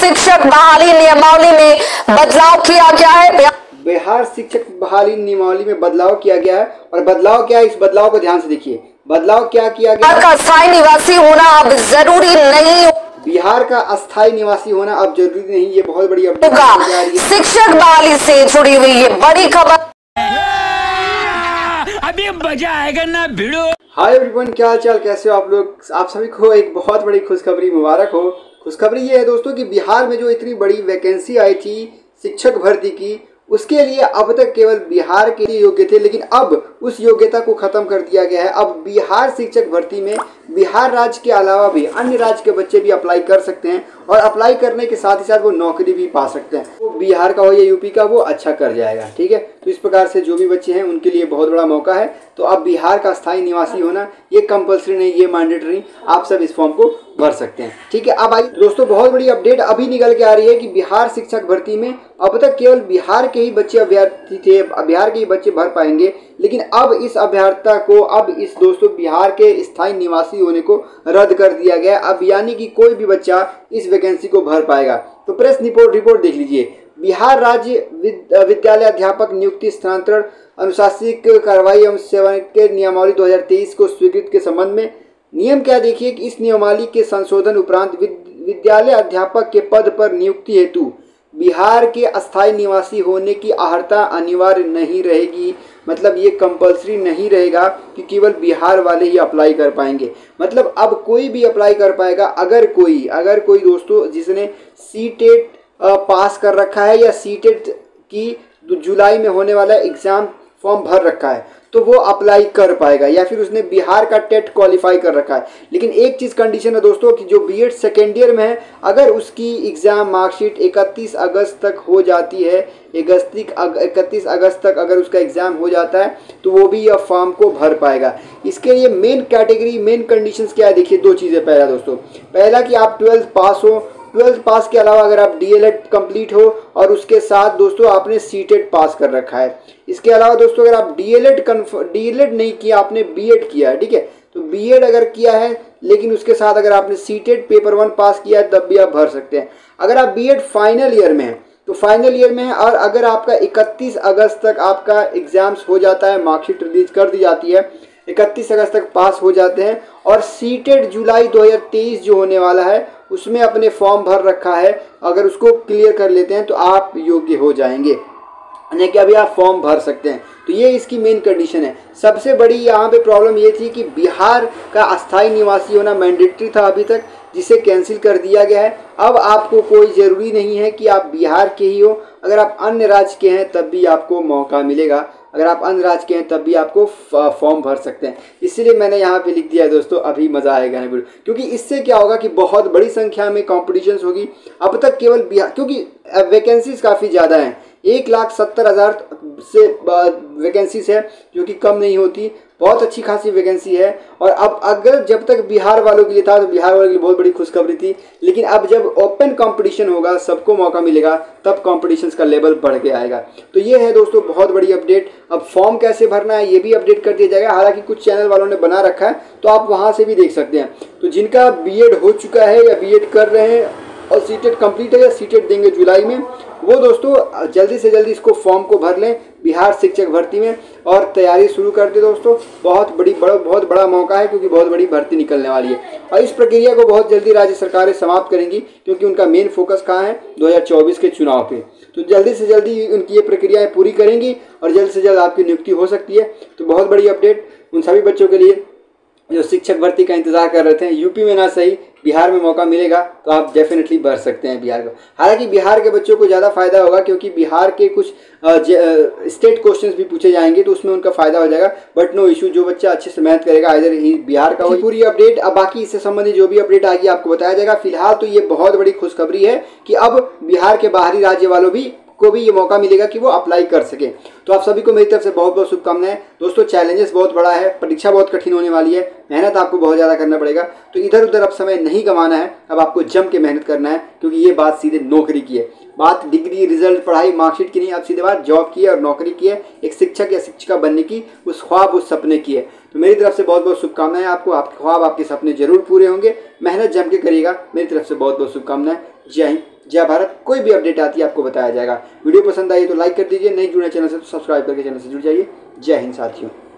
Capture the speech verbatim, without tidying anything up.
शिक्षक बहाली नियमावली में बदलाव किया गया है। बिहार शिक्षक बहाली नियमावली में बदलाव किया गया है और बदलाव क्या है, इस बदलाव को ध्यान से देखिए। बदलाव क्या किया गया? का स्थायी निवासी होना अब जरूरी नहीं। बिहार का अस्थायी निवासी होना अब जरूरी नहीं, ये बहुत बड़ी अपडेट है। शिक्षक बहाली से जुड़ी हुई ये बड़ी खबर। अभी मजा आएगा ना भिड़ो। हाय एवरीवन, क्या हाल चाल, कैसे हो आप लोग। आप सभी को एक बहुत बड़ी खुशखबरी मुबारक हो। खुशखबरी ये है दोस्तों कि बिहार में जो इतनी बड़ी वैकेंसी आई थी शिक्षक भर्ती की, उसके लिए अब तक केवल बिहार के योग्य थे, लेकिन अब उस योग्यता को खत्म कर दिया गया है। अब बिहार शिक्षक भर्ती में बिहार राज्य के अलावा भी अन्य राज्य के बच्चे भी अप्लाई कर सकते हैं और अप्लाई करने के साथ ही साथ वो नौकरी भी पा सकते हैं। वो बिहार का हो या यूपी का, वो अच्छा कर जाएगा। ठीक है, तो इस प्रकार से जो भी बच्चे हैं उनके लिए बहुत बड़ा मौका है। तो अब बिहार का स्थायी निवासी होना ये कंपलसरी नहीं, ये मैंडेटरी, आप सब इस फॉर्म को भर सकते हैं। ठीक है, अब आइए दोस्तों, बहुत बड़ी अपडेट अभी निकल के आ रही है कि बिहार शिक्षक भर्ती में अब तक केवल बिहार के ही बच्चे अभ्यर्थी थे, बिहार के ही बच्चे भर पाएंगे, लेकिन अब इस अभ्यर्थता को, अब इस दोस्तों बिहार के स्थायी निवासी होने को रद्द कर दिया गया। अब यानी कि कोई भी बच्चा इस वैकेंसी को भर पाएगा। तो प्रेस रिपोर्ट रिपोर्ट देख लीजिए। बिहार राज्य विद्यालय अध्यापक नियुक्ति स्थानांतरण अनुशासनिक कार्रवाई एवं सेवा के नियमावली दो हज़ार तेईस को स्वीकृत के संबंध में नियम क्या देखिए कि इस नियमावली के संशोधन उपरांत विद्यालय अध्यापक के पद पर नियुक्ति हेतु बिहार के अस्थायी निवासी होने की अर्हता अनिवार्य नहीं रहेगी। मतलब ये कंपलसरी नहीं रहेगा कि केवल बिहार वाले ही अप्लाई कर पाएंगे। मतलब अब कोई भी अप्लाई कर पाएगा। अगर कोई अगर कोई दोस्तों जिसने सी टेट पास कर रखा है या सी टेट की जुलाई में होने वाला एग्ज़ाम फॉर्म भर रखा है, तो वो अप्लाई कर पाएगा, या फिर उसने बिहार का टेट क्वालिफाई कर रखा है। लेकिन एक चीज़ कंडीशन है दोस्तों कि जो बीएड सेकेंड ईयर में है, अगर उसकी एग्ज़ाम मार्कशीट इकतीस अगस्त तक हो जाती है, इकतीस अगस्त तक अगर उसका एग्ज़ाम हो जाता है, तो वो भी यह फॉर्म को भर पाएगा। इसके लिए मेन कैटेगरी, मेन कंडीशंस क्या है देखिए, दो चीज़ें। पहला दोस्तों, पहला कि आप ट्वेल्थ पास हो, ट्वेल्थ पास के अलावा अगर आप डीएलएड कंप्लीट हो और उसके साथ दोस्तों आपने सीटेट पास कर रखा है। इसके अलावा दोस्तों अगर आप डीएलएड डीएलएड नहीं किया, आपने बीएड किया है, ठीक है, तो बीएड अगर किया है लेकिन उसके साथ अगर आपने सीटेट पेपर वन पास किया है, तब भी आप भर सकते हैं। अगर आप बीएड फाइनल ईयर में हैं तो फाइनल ईयर में है, और अगर आपका इकतीस अगस्त तक आपका एग्जाम्स हो जाता है, मार्कशीट रिलीज कर दी जाती है, इकतीस अगस्त तक पास हो जाते हैं और सीटेट जुलाई दो हज़ार तेईस जो होने वाला है उसमें अपने फॉर्म भर रखा है, अगर उसको क्लियर कर लेते हैं तो आप योग्य हो जाएंगे, यानी कि अभी आप फॉर्म भर सकते हैं। तो ये इसकी मेन कंडीशन है। सबसे बड़ी यहाँ पे प्रॉब्लम ये थी कि बिहार का अस्थायी निवासी होना मैंडेटरी था अभी तक, जिसे कैंसिल कर दिया गया है। अब आपको कोई ज़रूरी नहीं है कि आप बिहार के ही हो, अगर आप अन्य राज्य के हैं तब भी आपको मौका मिलेगा। अगर आप अन्य राज्य के हैं तब भी आपको फॉर्म भर सकते हैं। इसलिए मैंने यहाँ पे लिख दिया है दोस्तों, अभी मज़ा आएगा ना वीडियो, क्योंकि इससे क्या होगा कि बहुत बड़ी संख्या में कॉम्पिटिशन्स होगी। अब तक केवल बिहार, क्योंकि वैकेंसीज काफ़ी ज़्यादा हैं, एक लाख सत्तर हज़ार से वैकेंसीज है, जो कि कम नहीं होती, बहुत अच्छी खासी वैकेंसी है। और अब अगर जब तक बिहार वालों के लिए था तो बिहार वालों के लिए बहुत बड़ी खुशखबरी थी, लेकिन अब जब ओपन कंपटीशन होगा, सबको मौका मिलेगा, तब कॉम्पिटिशन्स का लेवल बढ़ के आएगा। तो ये है दोस्तों बहुत बड़ी अपडेट। अब फॉर्म कैसे भरना है ये भी अपडेट कर दिया जाएगा। हालांकि कुछ चैनल वालों ने बना रखा है, तो आप वहाँ से भी देख सकते हैं। तो जिनका बीएड हो चुका है या बीएड कर रहे हैं और सीटेट कंप्लीट है या सीटेट देंगे जुलाई में, वो दोस्तों जल्दी से जल्दी इसको फॉर्म को भर लें बिहार शिक्षक भर्ती में और तैयारी शुरू कर दे दोस्तों। बहुत बड़ी बड़ा बहुत बड़ा मौका है, क्योंकि बहुत बड़ी भर्ती निकलने वाली है और इस प्रक्रिया को बहुत जल्दी राज्य सरकारें समाप्त करेंगी, क्योंकि उनका मेन फोकस कहाँ है, दो हज़ार चौबीस के चुनाव पे। तो जल्दी से जल्दी उनकी ये प्रक्रियाएँ पूरी करेंगी और जल्द से जल्द आपकी नियुक्ति हो सकती है। तो बहुत बड़ी अपडेट उन सभी बच्चों के लिए जो शिक्षक भर्ती का इंतजार कर रहे थे। यूपी में ना सही, बिहार में मौका मिलेगा तो आप डेफिनेटली भर सकते हैं बिहार को। हालांकि बिहार के बच्चों को ज़्यादा फायदा होगा, क्योंकि बिहार के कुछ स्टेट क्वेश्चंस भी पूछे जाएंगे, तो उसमें उनका फायदा हो जाएगा। बट नो इशू, जो बच्चा अच्छे से मेहनत करेगा इधर ही बिहार का हो। पूरी अपडेट, अब बाकी इससे संबंधित जो भी अपडेट आएगी आपको बताया जाएगा। फिलहाल तो ये बहुत बड़ी खुशखबरी है कि अब बिहार के बाहरी राज्य वालों भी को भी ये मौका मिलेगा कि वो अप्लाई कर सके। तो आप सभी को मेरी तरफ से बहुत बहुत शुभकामनाएं दोस्तों। चैलेंजेस बहुत बड़ा है, परीक्षा बहुत कठिन होने वाली है, मेहनत आपको बहुत ज़्यादा करना पड़ेगा। तो इधर उधर अब समय नहीं गंवाना है, अब आपको जम के मेहनत करना है, क्योंकि ये बात सीधे नौकरी की है। बात डिग्री, रिजल्ट, पढ़ाई, मार्कशीट की नहीं, अब सीधे बात जॉब की है और नौकरी की है, एक शिक्षक या शिक्षिका बनने की, उस ख्वाब, उस सपने की है। तो मेरी तरफ से बहुत बहुत शुभकामनाएं आपको। आपके ख्वाब, आपके सपने जरूर पूरे होंगे। मेहनत जम के करिएगा। मेरी तरफ से बहुत बहुत शुभकामनाएं। जय हिंद, जय भारत। कोई भी अपडेट आती है आपको बताया जाएगा। वीडियो पसंद आई तो लाइक कर दीजिए, नहीं जुड़े चैनल से तो सब्सक्राइब करके चैनल से जुड़ जाइए। जय हिंद साथियों।